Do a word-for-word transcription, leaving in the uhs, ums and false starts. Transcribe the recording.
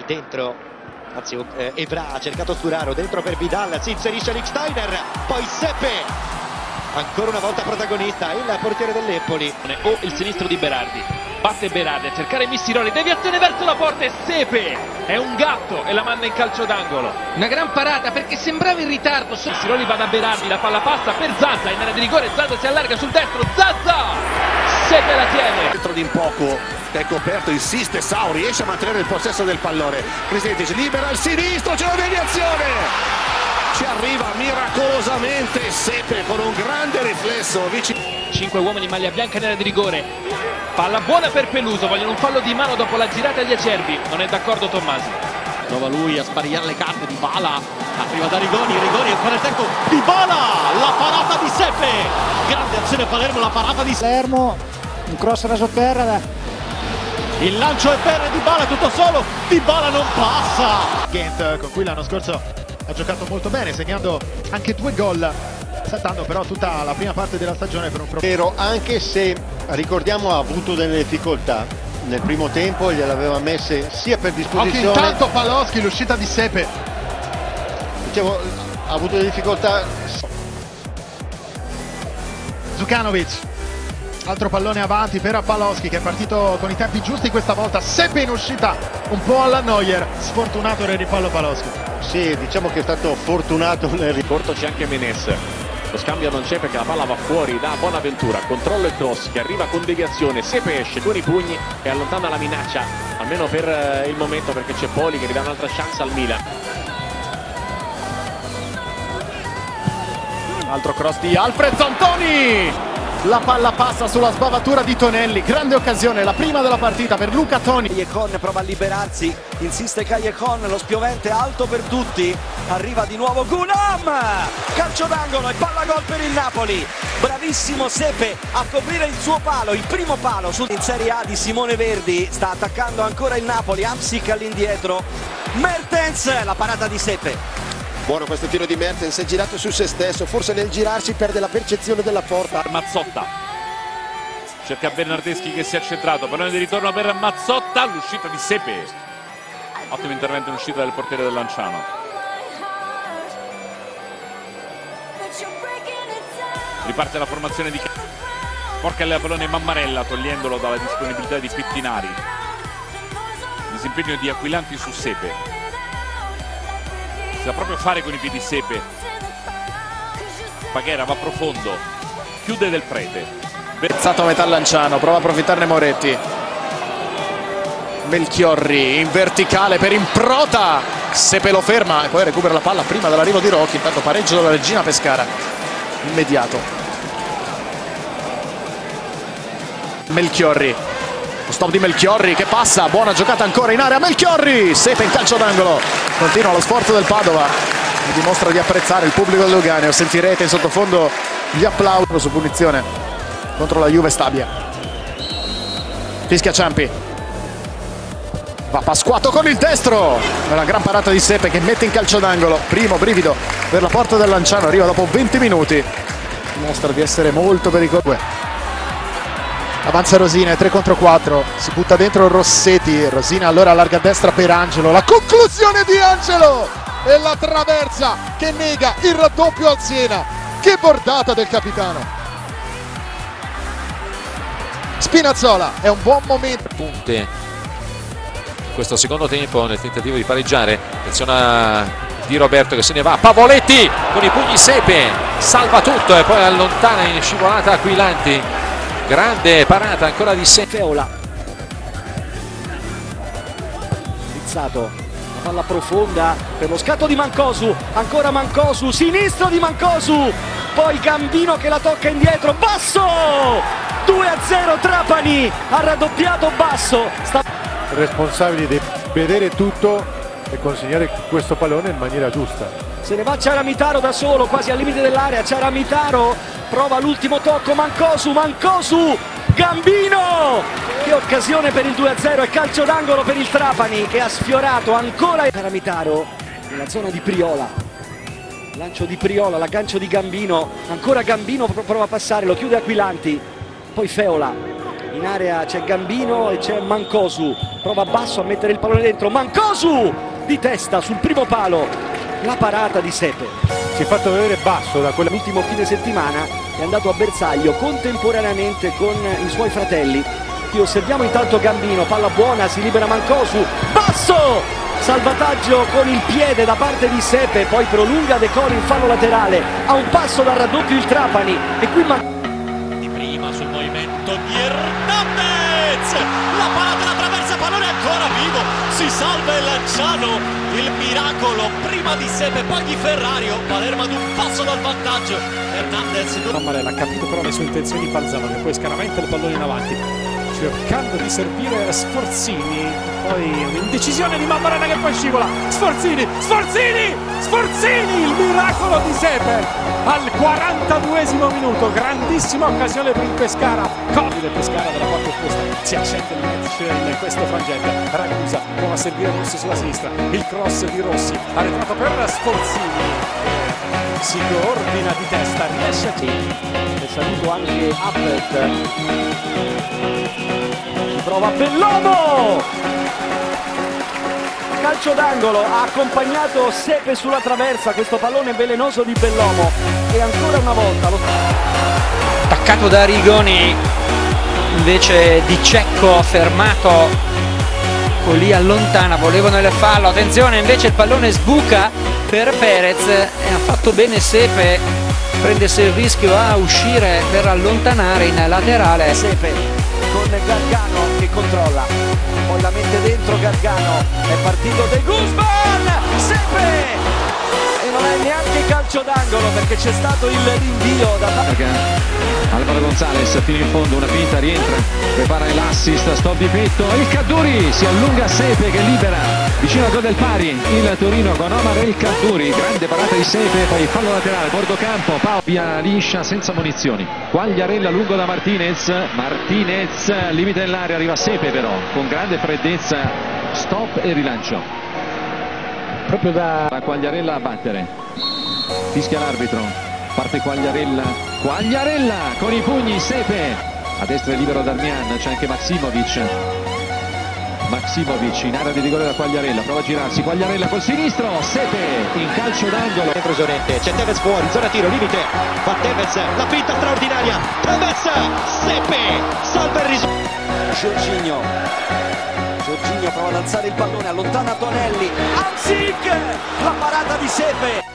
Dentro, anzi eh, Evra ha cercato Sturaro, dentro per Vidal, si inserisce Lichtsteiner, poi Sepe, ancora una volta protagonista, il portiere dell'Empoli. O il sinistro di Berardi, batte Berardi a cercare Missiroli, deviazione verso la porta e Sepe è un gatto e la manda in calcio d'angolo. Una gran parata perché sembrava in ritardo. Missiroli va da Berardi, la palla passa per Zaza, in area di rigore, Zaza si allarga sul destro, Zaza! Sepe la tiene. Dentro di un poco è coperto, insiste Sau, riesce a mantenere il possesso del pallone. Kristentic libera il sinistro, c'è la deviazione. Ci arriva miracolosamente Sepe con un grande riflesso. Cinque uomini in maglia bianca in area di rigore. Palla buona per Peluso, vogliono un fallo di mano dopo la girata di Acerbi. Non è d'accordo Tommasi. Prova lui a sparigliare le carte di Bala. Arriva da Rigoni, Rigoni ancora il tempo di Bala. La parata di Sepe. Grande azione Palermo, la parata di Palermo. Un cross raso per. Il lancio è per Dybala, tutto solo. Dybala non passa. Ghent, con cui l'anno scorso ha giocato molto bene, segnando anche due gol, saltando però tutta la prima parte della stagione per un problema. Anche se ricordiamo ha avuto delle difficoltà nel primo tempo, gliel'aveva messe sia per disposizione. Anche intanto Paloschi, l'uscita di Sepe. Dicevo, ha avuto delle difficoltà. Zukanovic. Altro pallone avanti per Paloschi che è partito con i tempi giusti questa volta. Sepe in uscita un po' alla Neuer, sfortunato nel ripallo Paloschi. Sì, diciamo che è stato fortunato nel riporto. C'è anche Menes, lo scambio non c'è perché la palla va fuori da Bonaventura, controllo e cross che arriva con deviazione, Sepe esce con i pugni e allontana la minaccia almeno per il momento, perché c'è Poli che ridà un'altra chance al Milan. Altro cross di Alfred Zantoni. La palla passa sulla sbavatura di Tonelli, grande occasione, la prima della partita per Luca Toni. Callejon prova a liberarsi, insiste Callejon, lo spiovente alto per tutti, arriva di nuovo Gunam, calcio d'angolo e palla gol per il Napoli. Bravissimo Sepe a coprire il suo palo, il primo palo sul... in Serie A di Simone Verdi, sta attaccando ancora il Napoli, Hamsik all'indietro, Mertens, la parata di Sepe. Buono questo tiro di Mertens, è girato su se stesso, forse nel girarsi perde la percezione della porta. Mazzotta cerca Bernardeschi che si è centrato, pallone di ritorno per Mazzotta, l'uscita di Sepe, ottimo intervento in uscita del portiere del Lanciano. Riparte la formazione di porca il pallone Mammarella togliendolo dalla disponibilità di Pettinari. Disimpegno di Aquilani su Sepe, si sa proprio fare con i piedi Sepe. Paghera va profondo, chiude Del Prete. Bezzato a metà Lanciano, prova a approfittarne Moretti. Melchiorri in verticale per Improta. Sepe lo ferma e poi recupera la palla prima dell'arrivo di Rocchi. Intanto pareggio della Regina Pescara immediato. Melchiorri, lo stop di Melchiorri che passa, buona giocata ancora in area. Melchiorri, Sepe in calcio d'angolo. Continua lo sforzo del Padova e dimostra di apprezzare il pubblico del Luganeo. Sentirete in sottofondo gli applausi su punizione contro la Juve Stabia. Fischia Ciampi, va Pasquato con il destro, una gran parata di Sepe che mette in calcio d'angolo. Primo brivido per la porta del Lanciano, arriva dopo venti minuti, dimostra di essere molto pericoloso. Avanza Rosina, è tre contro quattro, si butta dentro Rossetti, Rosina allora allarga a destra per Angelo, la conclusione di Angelo e la traversa che nega il raddoppio al Siena. Che bordata del capitano. Spinazzola, è un buon momento. Punte in questo secondo tempo nel tentativo di pareggiare, attenzione di Roberto che se ne va, Pavoletti con i pugni Sepe, salva tutto e poi allontana in scivolata Aquilani. Grande parata ancora di Sepe. Feola, Pizzato, la palla profonda per lo scatto di Mancosu, ancora Mancosu, sinistro di Mancosu, poi Gambino che la tocca indietro, Basso, due a zero Trapani, ha raddoppiato Basso. Sta... Responsabili di vedere tutto e consegnare questo pallone in maniera giusta. Se ne va Ciaramitaro da solo, quasi al limite dell'area, Ciaramitaro prova l'ultimo tocco, Mancosu, Mancosu, Gambino! Che occasione per il due a zero e calcio d'angolo per il Trapani che ha sfiorato ancora Ciaramitaro nella zona di Priola. Lancio di Priola, l'aggancio di Gambino, ancora Gambino prova a passare, lo chiude Aquilani, poi Feola. In area c'è Gambino e c'è Mancosu, prova basso a mettere il pallone dentro, Mancosu di testa sul primo palo, la parata di Sepe. Si è fatto vedere basso da quell'ultimo fine settimana, è andato a bersaglio contemporaneamente con i suoi fratelli. Qui osserviamo intanto Gambino, palla buona, si libera Mancosu, basso! Salvataggio con il piede da parte di Sepe, poi prolunga De Coli in fallo laterale, a un passo dal raddoppio il Trapani e qui Mancosu. Di prima sul movimento di Hernandez, la parata la traversa, pallone ancora vivo, si salva il Lanciano, il miracolo prima di Sepe, poi di Ferrario, Palermo ad un passo dal vantaggio, Hernandez. Mammarella ha capito però le sue intenzioni balzavano, poi scaraventa il pallone in avanti, cercando di servire Sforzini, poi un'indecisione di Mammarella che poi scivola, Sforzini, Sforzini, Sforzini, il miracolo di Sepe al quarantaduesimo minuto, grandissima occasione per il Pescara, Covile Pescara dalla parte opposta, si accende in questo frangente, Ragusa prova a servire Rossi sulla sinistra, il cross di Rossi, arretrato per Sforzini, si coordina di testa, riesce a... E saluto anche Applet, si prova Bellomo, calcio d'angolo, ha accompagnato Sepe sulla traversa, questo pallone velenoso di Bellomo e ancora una volta lo... attaccato da Rigoni, invece Di Cecco fermato, lì allontana, volevano il fallo, attenzione, invece il pallone sbuca per Perez e ha fatto bene Sepe, prendersi il rischio a uscire per allontanare in laterale. Sepe con Gargano che controlla, poi la mette dentro Gargano, è partito De Guzman, Sepe e non è neanche calcio d'angolo perché c'è stato il rinvio da Alvaro Gonzalez fino in fondo, una finta, rientra, prepara l'assist, stop di petto, il Caduri, si allunga Sepe che libera vicino al gol del pari il Torino con Omar El Kaddouri, grande parata di Sepe, poi fallo laterale, bordocampo, Pau via liscia senza munizioni, Quagliarella lungo da Martinez, Martinez limite nell'area, arriva Sepe però con grande freddezza, stop e rilancio proprio da Quagliarella a battere, fischia l'arbitro, parte Quagliarella, Quagliarella con i pugni, Sepe a destra è libero Darmian, c'è anche Maksimovic, Maksimovic in area di rigore da Quagliarella, prova a girarsi, Quagliarella col sinistro, Sepe in calcio d'angolo, dentro Isorente, c'è Tevez fuori, zona tiro, limite, fa Tevez, la finta straordinaria, Tevez, Sepe, salva il risultato. Jorginho, Jorginho prova ad alzare il pallone, allontana Tonelli, Hamsik, la parata di Sepe.